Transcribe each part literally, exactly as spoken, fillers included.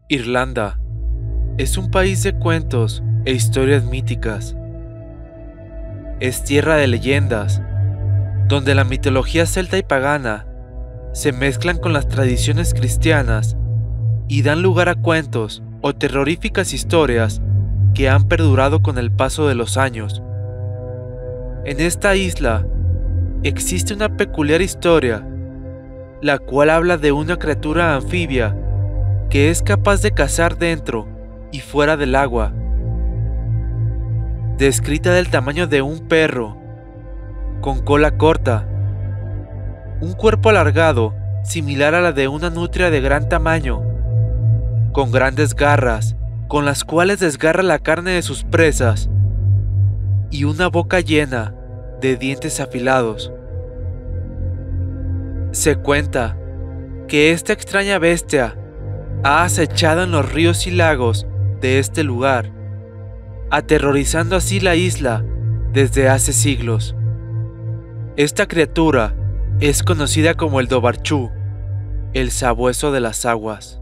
Irlanda es un país de cuentos e historias míticas. Es tierra de leyendas, donde la mitología celta y pagana se mezclan con las tradiciones cristianas y dan lugar a cuentos o terroríficas historias que han perdurado con el paso de los años. En esta isla existe una peculiar historia, la cual habla de una criatura anfibia que es capaz de cazar dentro y fuera del agua, descrita del tamaño de un perro, con cola corta, un cuerpo alargado similar a la de una nutria de gran tamaño, con grandes garras con las cuales desgarra la carne de sus presas, y una boca llena de dientes afilados. Se cuenta que esta extraña bestia ha acechado en los ríos y lagos de este lugar, aterrorizando así la isla desde hace siglos. Esta criatura es conocida como el Dobarchú, el sabueso de las aguas.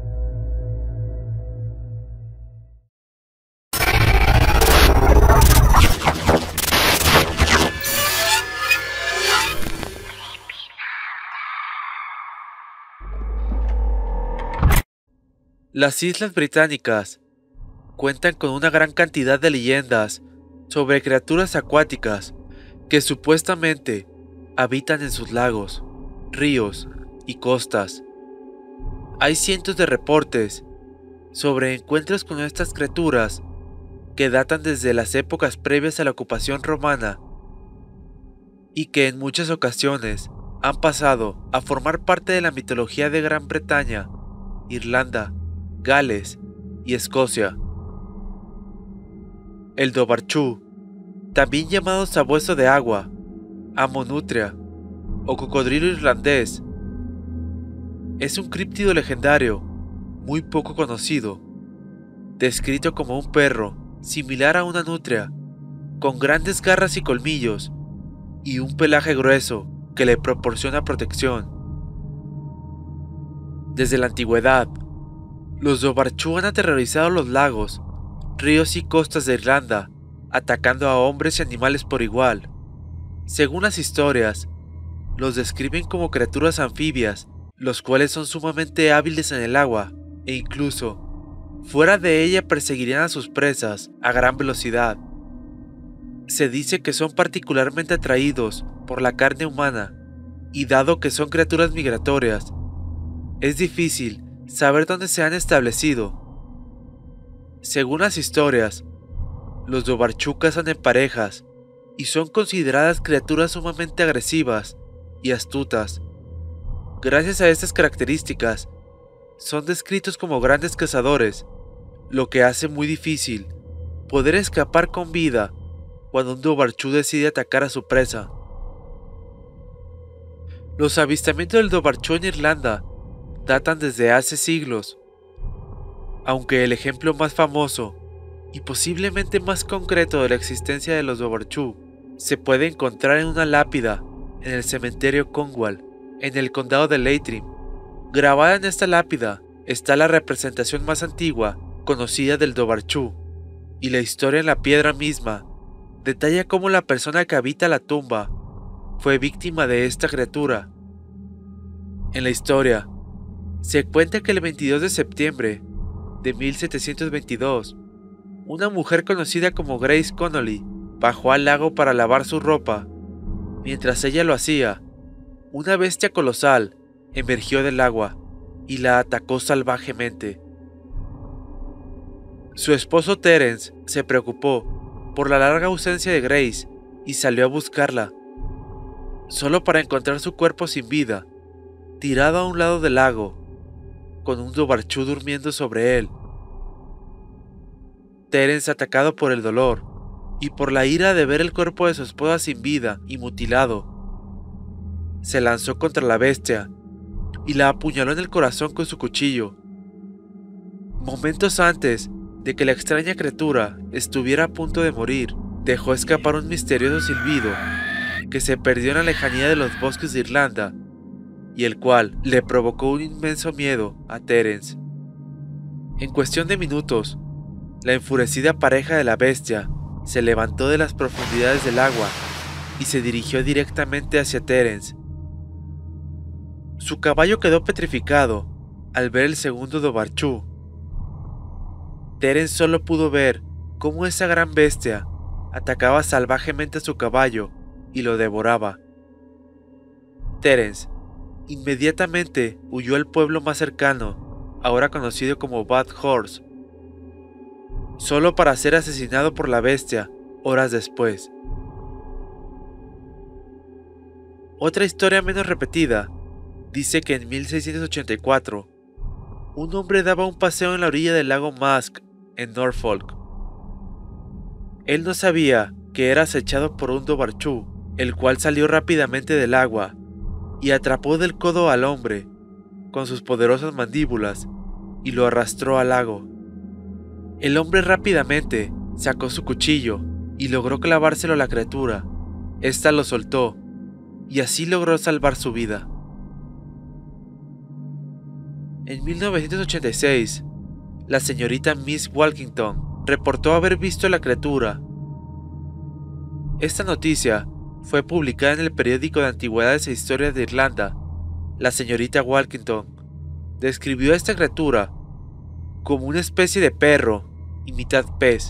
Las Islas Británicas cuentan con una gran cantidad de leyendas sobre criaturas acuáticas que supuestamente habitan en sus lagos, ríos y costas. Hay cientos de reportes sobre encuentros con estas criaturas que datan desde las épocas previas a la ocupación romana y que en muchas ocasiones han pasado a formar parte de la mitología de Gran Bretaña, Irlanda, Gales y Escocia. El Dobarchú, también llamado sabueso de agua, amonutria o cocodrilo irlandés, es un críptido legendario muy poco conocido, descrito como un perro similar a una nutria, con grandes garras y colmillos y un pelaje grueso que le proporciona protección. Desde la antigüedad, los Dobarchú han aterrorizado los lagos, ríos y costas de Irlanda, atacando a hombres y animales por igual. Según las historias, los describen como criaturas anfibias, los cuales son sumamente hábiles en el agua, e incluso, fuera de ella perseguirían a sus presas a gran velocidad. Se dice que son particularmente atraídos por la carne humana, y dado que son criaturas migratorias, es difícil saber dónde se han establecido. Según las historias, los Dobarchú cazan en parejas y son consideradas criaturas sumamente agresivas y astutas. Gracias a estas características, son descritos como grandes cazadores, lo que hace muy difícil poder escapar con vida cuando un Dobarchú decide atacar a su presa. Los avistamientos del Dobarchú en Irlanda datan desde hace siglos, aunque el ejemplo más famoso y posiblemente más concreto de la existencia de los Dobarchú se puede encontrar en una lápida en el cementerio Cornwall, en el condado de Leitrim. Grabada en esta lápida está la representación más antigua conocida del Dobarchú, y la historia en la piedra misma detalla cómo la persona que habita la tumba fue víctima de esta criatura. En la historia, se cuenta que el veintidós de septiembre de mil setecientos veintidós, una mujer conocida como Grace Connolly bajó al lago para lavar su ropa. Mientras ella lo hacía, una bestia colosal emergió del agua y la atacó salvajemente. Su esposo Terence se preocupó por la larga ausencia de Grace y salió a buscarla, solo para encontrar su cuerpo sin vida, tirado a un lado del lago, con un Dobarchú durmiendo sobre él. Terence, atacado por el dolor y por la ira de ver el cuerpo de su esposa sin vida y mutilado, se lanzó contra la bestia y la apuñaló en el corazón con su cuchillo. Momentos antes de que la extraña criatura estuviera a punto de morir, dejó escapar un misterioso silbido que se perdió en la lejanía de los bosques de Irlanda y el cual le provocó un inmenso miedo a Terence. En cuestión de minutos, la enfurecida pareja de la bestia se levantó de las profundidades del agua y se dirigió directamente hacia Terence. Su caballo quedó petrificado al ver el segundo Dobarchu. Terence solo pudo ver cómo esa gran bestia atacaba salvajemente a su caballo y lo devoraba. Terence inmediatamente huyó al pueblo más cercano, ahora conocido como Bad Horse, solo para ser asesinado por la bestia horas después. Otra historia menos repetida dice que en mil seiscientos ochenta y cuatro, un hombre daba un paseo en la orilla del lago Mask, en Norfolk. Él no sabía que era acechado por un Dobarchu, el cual salió rápidamente del agua y atrapó del codo al hombre con sus poderosas mandíbulas y lo arrastró al lago. El hombre rápidamente sacó su cuchillo y logró clavárselo a la criatura. Esta lo soltó y así logró salvar su vida. En mil novecientos ochenta y seis, la señorita Miss Walkington reportó haber visto a la criatura. Esta noticia fue publicada en el periódico de antigüedades e historias de Irlanda. La señorita Walkington describió a esta criatura como una especie de perro y mitad pez.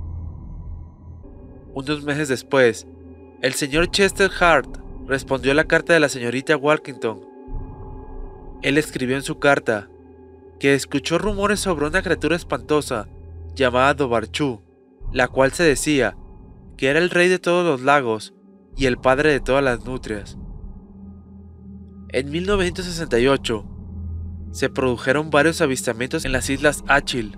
Unos meses después, el señor Chester Hart respondió a la carta de la señorita Walkington. Él escribió en su carta que escuchó rumores sobre una criatura espantosa llamada Dobarchu, la cual se decía que era el rey de todos los lagos y el padre de todas las nutrias. En mil novecientos sesenta y ocho, se produjeron varios avistamientos en las islas Achill.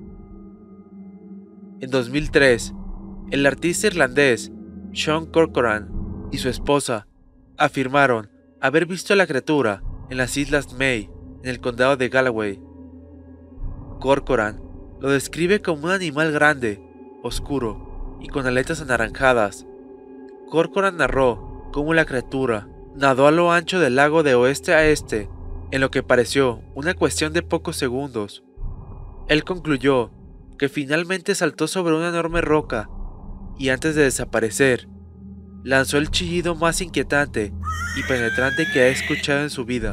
En dos mil tres, el artista irlandés Sean Corcoran y su esposa afirmaron haber visto a la criatura en las islas May, en el condado de Galway. Corcoran lo describe como un animal grande, oscuro y con aletas anaranjadas. Corcoran narró cómo la criatura nadó a lo ancho del lago de oeste a este, en lo que pareció una cuestión de pocos segundos. Él concluyó que finalmente saltó sobre una enorme roca y antes de desaparecer, lanzó el chillido más inquietante y penetrante que ha escuchado en su vida.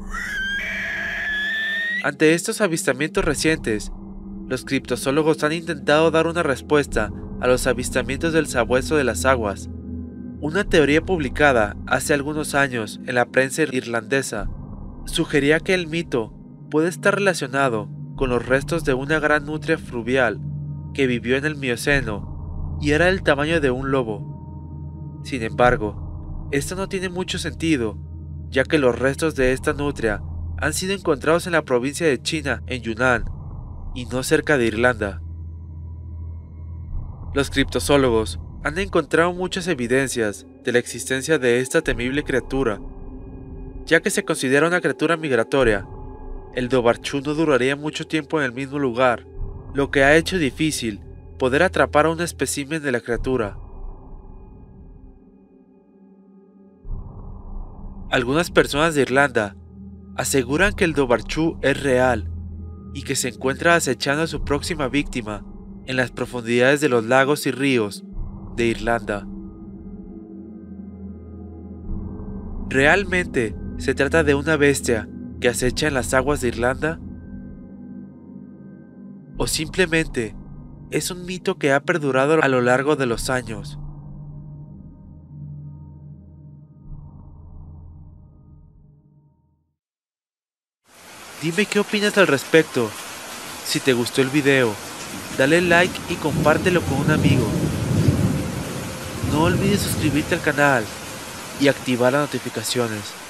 Ante estos avistamientos recientes, los criptozoólogos han intentado dar una respuesta a los avistamientos del sabueso de las aguas. Una teoría publicada hace algunos años en la prensa irlandesa sugería que el mito puede estar relacionado con los restos de una gran nutria fluvial que vivió en el Mioceno y era del tamaño de un lobo. Sin embargo, esto no tiene mucho sentido, ya que los restos de esta nutria han sido encontrados en la provincia de China, en Yunnan, y no cerca de Irlanda. Los criptozoólogos han encontrado muchas evidencias de la existencia de esta temible criatura. Ya que se considera una criatura migratoria, el Dobarchu no duraría mucho tiempo en el mismo lugar, lo que ha hecho difícil poder atrapar a un espécimen de la criatura. Algunas personas de Irlanda aseguran que el Dobarchu es real y que se encuentra acechando a su próxima víctima en las profundidades de los lagos y ríos de Irlanda. ¿Realmente se trata de una bestia que acecha en las aguas de Irlanda? ¿O simplemente es un mito que ha perdurado a lo largo de los años? Dime qué opinas al respecto. Si te gustó el video, dale like y compártelo con un amigo. No olvides suscribirte al canal y activar las notificaciones.